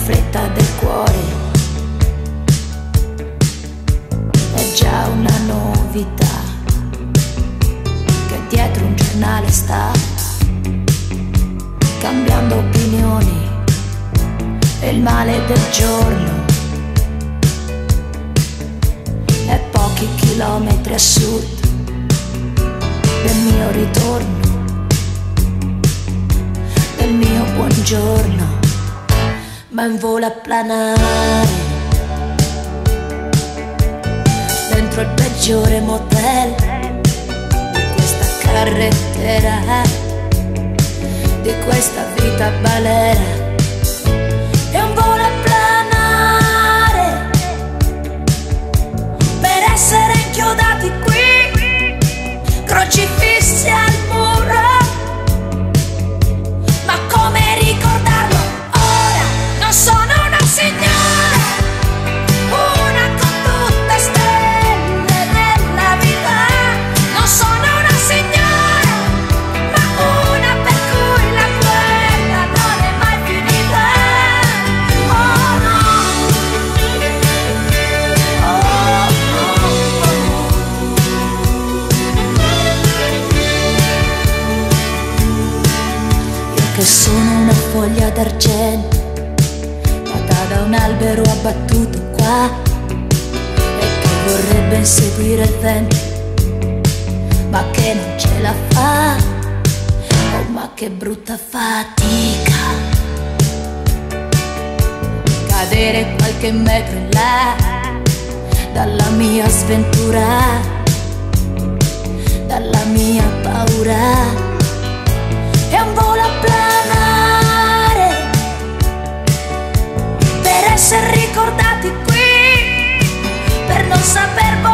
fretta del cuore è già una novità, che dietro un giornale sta cambiando opinioni e il male del giorno è pochi chilometri a sud del mio ritorno, del mio buongiorno, ma in volo a planare dentro il peggiore motel di questa carrettera, di questa vita balera. È un volo a planare per essere inchiodati qui, crocifissi al muro. Ma come ricordarlo ora? Non sono una signora, una con tutte stelle della vita. Non sono una signora, ma una per cui la guerra non è mai finita. Oh no, oh no. Io che sono una foglia d'argento nata da un albero abbattuto qua e che vorrebbe inseguire il vento ma che non ce la fa. Oh, ma che brutta fatica cadere qualche metro in là dalla mia sventura, dalla mia paura. È un volo a planare per essere ricordati qui, per non saper volare.